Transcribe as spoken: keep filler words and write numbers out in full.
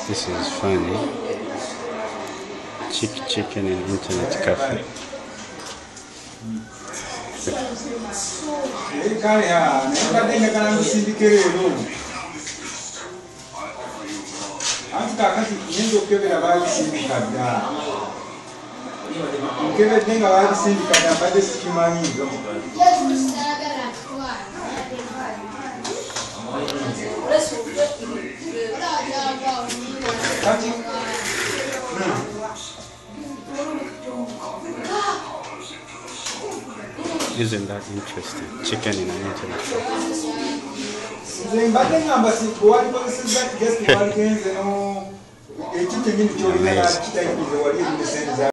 This is funny. Chick chicken and internet cafe. Isn't that interesting? Chicken in an internet cafe.